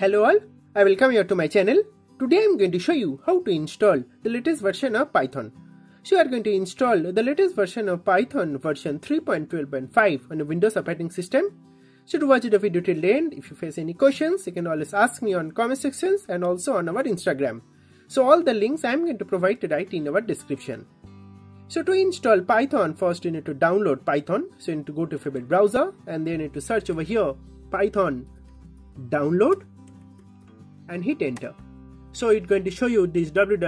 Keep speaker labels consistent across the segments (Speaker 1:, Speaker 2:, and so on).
Speaker 1: Hello all, I welcome you to my channel. Today I am going to show you how to install the latest version of Python. So you are going to install the latest version of Python version 3.12.5 on a Windows operating system. So to watch the video till the end, if you face any questions, you can always ask me on comment sections and also on our Instagram. So all the links I am going to provide right in our description. So to install Python, first you need to download Python. So you need to go to your favorite browser and then you need to search over here Python download and hit enter. So it's going to show you this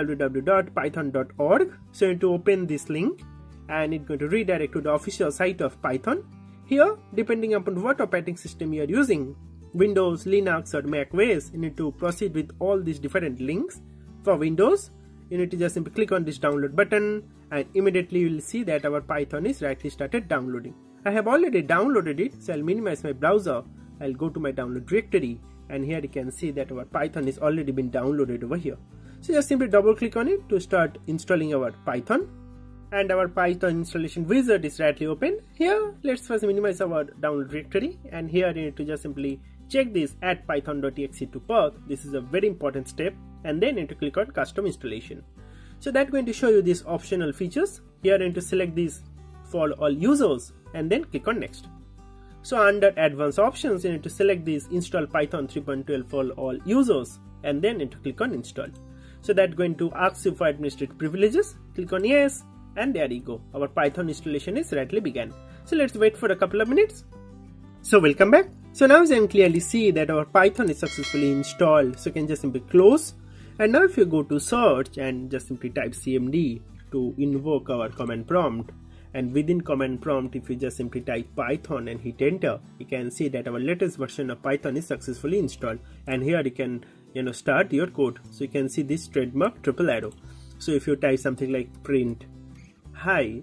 Speaker 1: www.python.org. So you need to open this link and it's going to redirect to the official site of Python. Here, depending upon what operating system you are using, Windows, Linux or Mac OS, you need to proceed with all these different links. For Windows, you need to just simply click on this download button and immediately you will see that our Python is rightly started downloading. I have already downloaded it, so I'll minimize my browser. I'll go to my download directory and here you can see that our Python is already been downloaded over here. So just simply double click on it to start installing our Python, and our Python installation wizard is rightly open. Here let's first minimize our download directory and here you need to just simply check this add python.exe to path. This is a very important step, and then you need to click on custom installation. So that's going to show you these optional features. Here you need to select these for all users and then click on next. So under advanced options, you need to select this install Python 3.12 for all users and then you need to click on install. So that's going to ask you for administrative privileges. Click on yes and there you go. Our Python installation is rightly began. So let's wait for a couple of minutes. So welcome back. So now you can clearly see that our Python is successfully installed. So you can just simply close. And now if you go to search and just simply type cmd to invoke our command prompt. And within command prompt, if you just simply type Python and hit enter, you can see that our latest version of Python is successfully installed. And here you can start your code. So you can see this trademark triple arrow. So if you type something like print hi,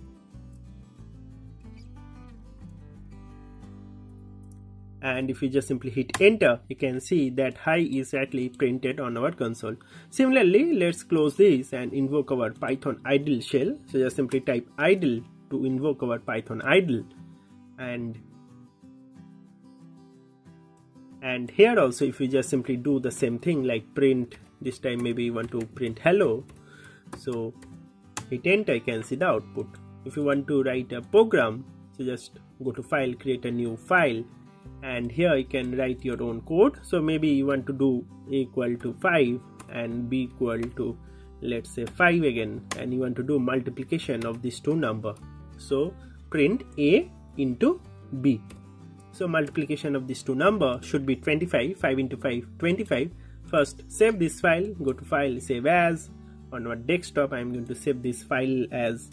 Speaker 1: and if you just simply hit enter, you can see that hi is actually printed on our console. Similarly, let's close this and invoke our Python idle shell. So just simply type idle to invoke our Python idle, and here also if you just simply do the same thing like print, this time maybe you want to print hello, so hit enter, you can see the output. If you want to write a program, so just go to file, create a new file, and here you can write your own code. So maybe you want to do a equal to 5 and b equal to, let's say, 5 again, and you want to do multiplication of these two numbers. So print a into b. So multiplication of these two numbers should be 25. 5 into 5, 25. First save this file, go to file, save as. On our desktop I am going to save this file as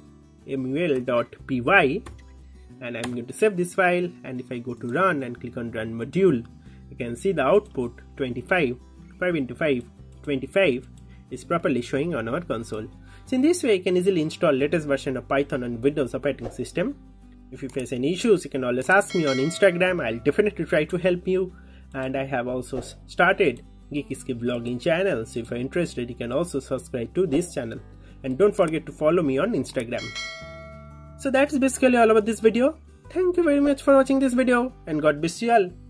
Speaker 1: mul.py. And I'm going to save this file, and if I go to run and click on run module, you can see the output 25, 5 into 5, 25 is properly showing on our console. So in this way you can easily install latest version of Python on Windows operating system. If you face any issues, you can always ask me on Instagram. I'll definitely try to help you, and I have also started Geeky Script vlogging channel, so if you're interested you can also subscribe to this channel, and don't forget to follow me on Instagram. So that's basically all about this video. Thank you very much for watching this video, and God bless you all.